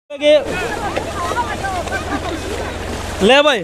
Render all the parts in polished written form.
ले भाई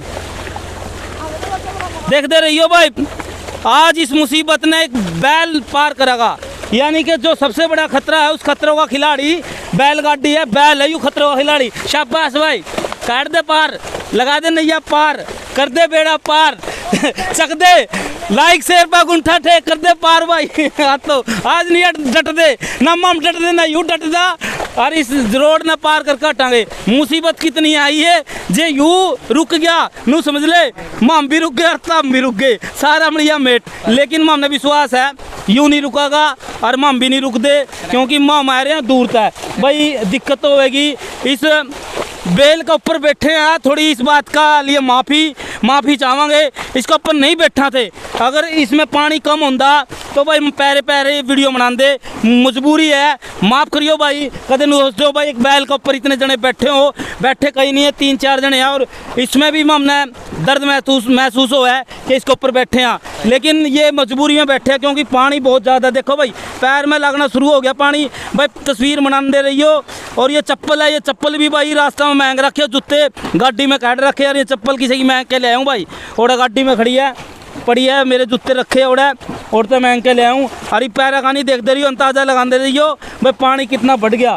देखते रहियो भाई, आज इस मुसीबत ने एक बैल पार करेगा। यानी कि जो सबसे बड़ा खतरा है उस खतरों का खिलाड़ी बैलगाड़ी है, बैल है यू खतरों का खिलाड़ी। शाबाश भाई, काट दे पार, लगा दे नैया पार, कर दे बेड़ा पार चक दे, लाइक शेयर पर गुंठा ठेक कर दे पार भाई। तो आज नहीं डट दे ना, मम डट दे ना यू डट दा, और इस रोड ने पार करके हटांगे। मुसीबत कितनी आई है जे यू रुक गया नू समझ ले, मम भी रुक गए और तम भी रुक गए, सारा बढ़िया मेट। लेकिन मम ने विश्वास है यूँ नहीं रुकागा और मम भी नहीं रुक दे, क्योंकि मम आ रहे हैं दूर तक भाई। दिक्कत तो होगी, इस बेल के ऊपर बैठे हैं, थोड़ी इस बात का लिए माफ़ी चाहेंगे। इसके ऊपर नहीं बैठा थे, अगर इसमें पानी कम होता तो भाई पैरे पैरे वीडियो बनाते। मजबूरी है, माफ़ करियो भाई। कदे न सोचो भाई एक बैल के ऊपर इतने जने बैठे हो, बैठे कहीं नहीं है, 3-4 जने हैं, और इसमें भी हमने दर्द महसूस हुआ है कि इसके ऊपर बैठे हैं। लेकिन ये मजबूरी में बैठे हैं क्योंकि पानी बहुत ज़्यादा, देखो भाई पैर में लगना शुरू हो गया पानी। भाई तस्वीर बनाते रहियो। और ये चप्पल है, ये चप्पल भी भाई रास्ता में महंग रखे, जूते गाड़ी में काट रखे, और ये चप्पल किसी की महंग के ले आऊँ भाई। और गाड़ी में खड़ी है पड़ी है, मेरे जूते रखे और तो महंग के ले आऊँ। अरे पैरा खानी देखते रहियो, अंदाजा लगाते रहियो भाई पानी कितना बढ़ गया।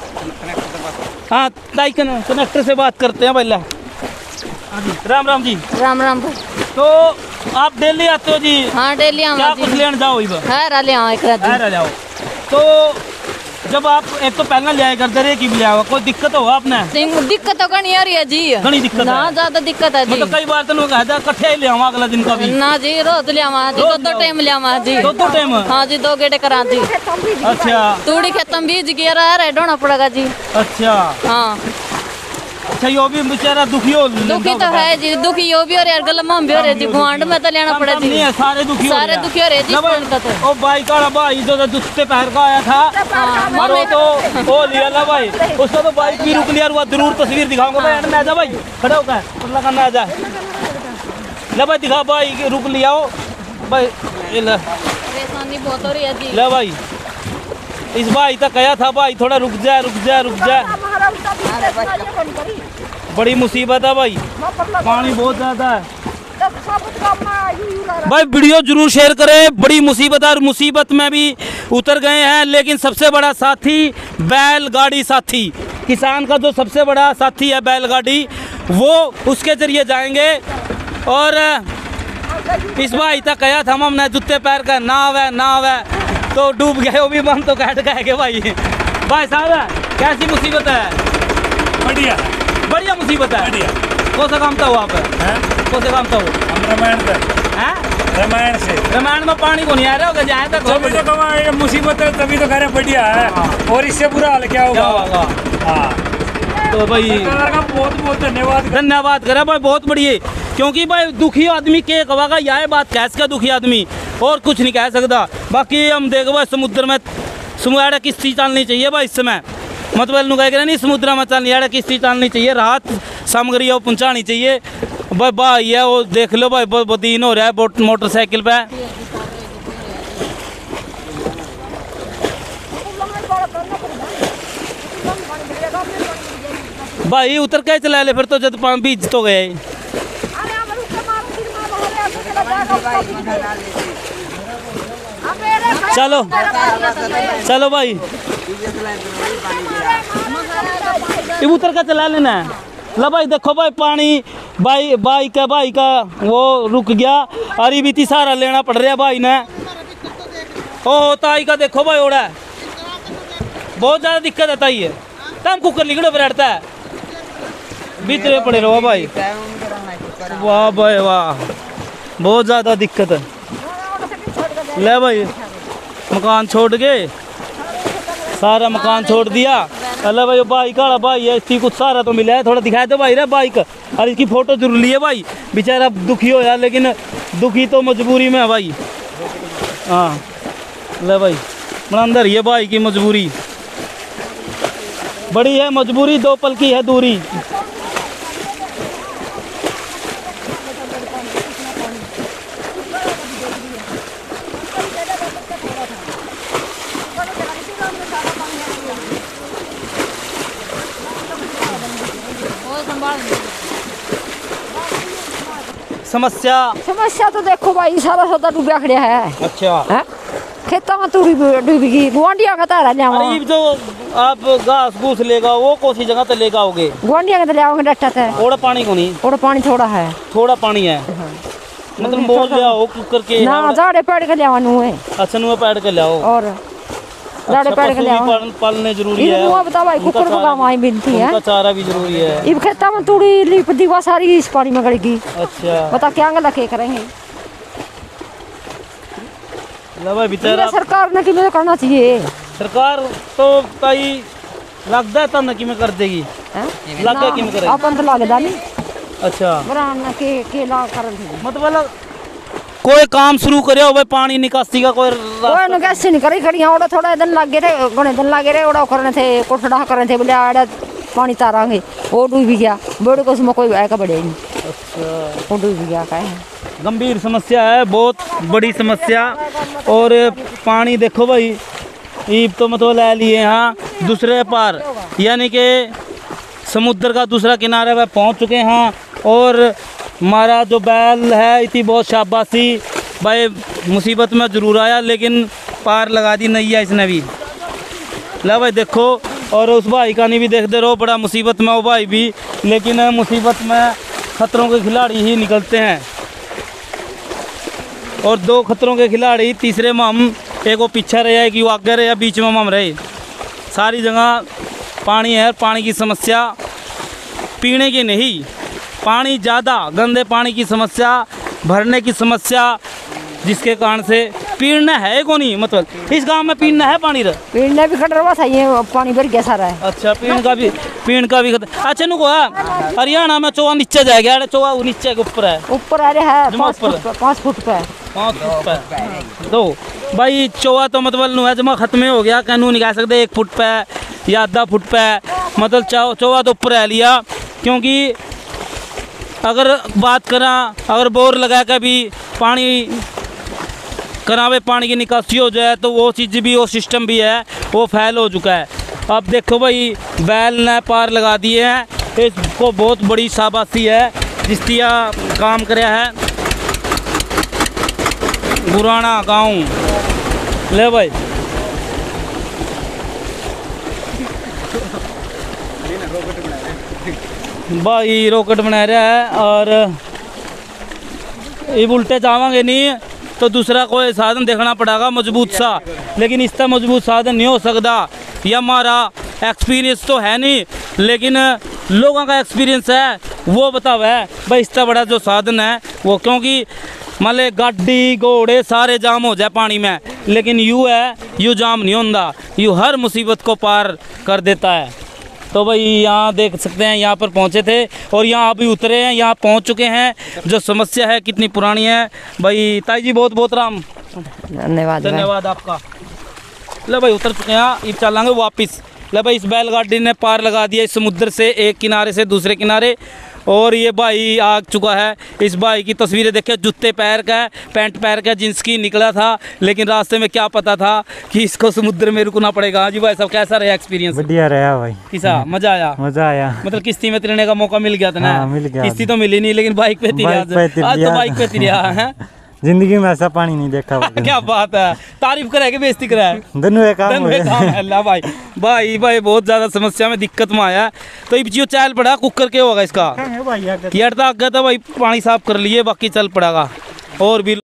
हाँ ताई कनेक्टर से बात करते हैं पहले। राम राम जी। राम राम। तो आप डेली आते हो जी? हाँ डेली आओ। क्या कुछ लेने जाओ? है ले आओ एक रात जाओ। तो जब आप एक तो पहले ले आए करते रहे कि ले आओ, कोई दिक्कत हो आपने? दिक्कत तो नहीं आ रही है जी, घनी दिक्कत ना ज्यादा दिक्कत है जी। मतलब कई बार तो लोग इकट्ठे ही ले आवा अगला दिन का भी ना जी, रोज ले आवा जी, दो टाइम ले आवा जी। दो टाइम? हाँ जी, 2 गेड़े करा जी। अच्छा, तूड़ी खेतम बीज गिर रहा है, ढोना पड़ेगा जी। अच्छा हाँ। अच्छा, यो भी बेचारा दुखी तो है जी, दुखी यो भी हो रहा है, गलम हम भी हो रहे जी, गुआंढ में तो लेना पड़ा जी। नहीं है, सारे दुखी हो रहे हैं जी। ओ भाई का भाई जो जूते पहन का आया था और वो तो वो लिया ला भाई, उसको तो बाइक भी रुक लिया, और जरूर तस्वीर दिखाऊंगा भाई। मैं जा भाई खड़ा होकर लगाना आ जा ले भाई, दिखा भाई, रुक लिया भाई। परेशानी बहुत हो रही है जी। ले भाई, इस भाई तक कहा था भाई थोड़ा रुक जा रुक जा रुक जा, बड़ी मुसीबत है भाई, पानी बहुत ज्यादा है भाई। वीडियो जरूर शेयर करें, बड़ी मुसीबत है और मुसीबत में भी उतर गए हैं। लेकिन सबसे बड़ा साथी बैलगाड़ी साथी, किसान का जो सबसे बड़ा साथी है बैलगाड़ी, वो उसके जरिए जाएंगे। और इस भाई तक कहा था हमने जूते पैर का नाव है तो डूब गए, वो भी बम तो काट गए भाई। भाई साहब कैसी मुसीबत है? बढ़िया बढ़िया मुसीबत है। बढ़िया। कौन सा काम था वो आप? कौन सा काम था वो? हम रामायण से रामायण में पानी को नहीं आ रहा होगा जाए तक, तभी तो कमा मुसीबत है, तभी तो कह रहे बढ़िया है। और इससे बुरा हाल क्या होगा? हाँ तो भाई बहुत बहुत धन्यवाद करा भाई, बहुत बढ़िया। क्योंकि भाई दुखी आदमी के कहेगा यह बात कैसे का दुखी आदमी और कुछ नहीं कह सकता। बाकी हम देखो भाई समुद्र में समुद्र किस्ती चलनी चाहिए भाई इस समय, मतलब कह नहीं समुद्र में चलनी है किस्ती चलनी चाहिए, राहत सामग्री वो पहुँचानी चाहिए भाई। भाई है वो देख लो भाई, बहुत दिन हो रहा है मोटरसाइकिल पे। भाई उतर के चला ले फिर तो, जब बीज तो गए। चलो चलो भाई, उतर का चला लेना है। ला भाई देखो भाई पानी, भाई का वो रुक गया, अरे भी सारा लेना पड़ रहा भाई ने। ओ ताई का देखो भाई ओड़ा बहुत ज़्यादा दिक्कत आता ही है, तम कुकर लिगड़े पर रहता है, भीतरे पड़े रहो भाई। वाह भाई वाह, बहुत ज़्यादा दिक्कत है। ले भाई मकान छोड़ के, सारा मकान छोड़ दिया। अल्लाह भाई बाइक वाला भाई है, इसकी कुछ सारा तो मिला है, थोड़ा दिखाए दो भाई रे बाइक, और इसकी फ़ोटो जरूर लिए भाई। बेचारा दुखी हो यार, लेकिन दुखी तो मजबूरी में है भाई। हाँ ले भाई बड़ा अंदर ये भाई की मजबूरी बड़ी है, मजबूरी 2 पल की है दूरी। समस्या समस्या तो देखो भाई सारा सौदा डूबा खड़िया है। अच्छा हैं? खेतों में तूड़ी डूबेगी, गुआंढिया का तारा ले अरे ये जो आप घास घूस लेगा वो कौन सी जगह तो लेगा आओगे? गुआंढिया का तो ले आओगे डट्टा है। थोड़ा पानी को नहीं, और पानी थोड़ा है, थोड़ा पानी है मतलब मोल ले आओ कुकर के ना जाड़े पेड़ के ले आवानू है। अच्छा नुआ पैड के ले आओ और जाड़े पेड़ के ले आओ। पालने जरूरी है। इनको बता भाई कुकर पका माई बिनती है। उनका चारा भी जरूरी है। इब खेता में तूड़ी लिप दीवा सारी इस पानी में गड़ेगी। अच्छा बता क्या गला के करेंगे? भाई बेचारा सरकार ने किमें करना चाहिए। सरकार तो कई लगता है तब न में कर देगी, लगता है कि में करेगी। अपन तो लगदा नहीं। अच्छा बरान के ला कर मतलब कोई काम शुरू करे हो भाई पानी निकासी का कोई न कैसे नहीं करी खड़ियां ओड़ा थोड़ा दिन लग गए थे, घणे दिन लगे रहे ओड़ा करने थे, कोठड़ा करने थे, बोले आड़ा पानी तारांगे वो डूब गया। बड़े को उसमें कोई आएगा बड़े नहीं। अच्छा वो डूब गया का है। गंभीर समस्या है, बहुत बड़ी समस्या। और पानी देखो भाई ये तो मतलब ले लिए यहाँ दूसरे पार यानी कि समुद्र का दूसरा किनारे पे पहुँच चुके हैं। और हमारा जो बैल है इतनी बहुत शाबाशी भाई, मुसीबत में जरूर आया लेकिन पार लगा दी नैया इसने भी। ला भाई देखो, और उस भाई का नहीं भी देखते रहो, बड़ा मुसीबत में वो भाई भी, लेकिन मुसीबत में खतरों के खिलाड़ी ही निकलते हैं। और दो खतरों के खिलाड़ी, तीसरे में हम, एक वो पीछे रहे, एक वो आगे रहे, बीच में हम रहे। सारी जगह पानी है। पानी की समस्या पीने की नहीं, पानी ज़्यादा गंदे पानी की समस्या, भरने की समस्या, जिसके कारण से पीना है को नहीं, मतलब इस गांव में पीना है पानी रे। पीने भी खट रहा था, ये पानी भर गया सारा है। अच्छा पीने का भी अच्छा नुको है। हरियाणा में चौवा नीचे जाएगा, चौवा नीचे के ऊपर है, ऊपर आ रहा है 5 ऊपर फुट 5 फुट पे 5 फुट पे। तो भाई चौवा तो मतलब नु है जमा खत्म हो गया, कहनू नहीं कह सकते 1 फुट पे या आधा फुट पे, मतलब चौवा तो ऊपर है लिया। क्योंकि अगर बात करा, अगर बोर लगा कर भी पानी करावे, पानी की निकासी हो जाए तो वो चीज़ भी, वो सिस्टम भी है, वो फैल हो चुका है। अब देखो भाई बैल ने पार लगा दिए हैं, इसको बहुत बड़ी शाबाशी है जिसतिया काम कराया है। गुराना गांव ले भाई भाई रॉकेट बना रहा है। और ये उल्टे जावांगे नहीं तो दूसरा कोई साधन देखना पड़ेगा मजबूत सा, लेकिन इसका मजबूत साधन नहीं हो सकता। यह हमारा एक्सपीरियंस तो है नहीं, लेकिन लोगों का एक्सपीरियंस है, वो बतावा है भाई इसका बड़ा जो साधन है वो। क्योंकि मान ले गाड़ी घोड़े सारे जाम हो जाए पानी में, लेकिन यू है, यू जाम नहीं होता, यू हर मुसीबत को पार कर देता है। तो भाई यहाँ देख सकते हैं, यहाँ पर पहुँचे थे और यहाँ अभी उतरे हैं, यहाँ पहुँच चुके हैं। जो समस्या है कितनी पुरानी है भाई। ताई जी बहुत बहुत राम धन्यवाद आपका। ले भाई उतर चुके हैं, अब चलेंगे वापस। ले भाई इस बैलगाड़ी ने पार लगा दिया इस समुद्र से एक किनारे से दूसरे किनारे। और ये भाई आ चुका है। इस भाई की तस्वीरें देखिए, जूते पैर का है, पैंट पैर का, जींस की निकला था, लेकिन रास्ते में क्या पता था कि इसको समुद्र में रुकना पड़ेगा। हाँ जी भाई साहब, कैसा रहा एक्सपीरियंस? बढ़िया रहा भाई। किसा मजा आया? मजा आया, मतलब किश्ती में तैरने का मौका मिल गया था ना? हाँ, मिल गया। किश्ती तो मिली नहीं, लेकिन बाइक पे तैरा। आज तो बाइक पे तैरा है। जिंदगी में ऐसा पानी नहीं देखा क्या बात है, तारीफ कराए कि बेइज्जती कराए? दोनों काम है अल्लाह भाई। भाई भाई बहुत ज़्यादा समस्या में दिक्कत में आया। तो ये जो चल पड़ा कुकर के होगा इसका यार, तो आगे तो भाई पानी साफ कर लिए, बाकी चल पड़ेगा और भी।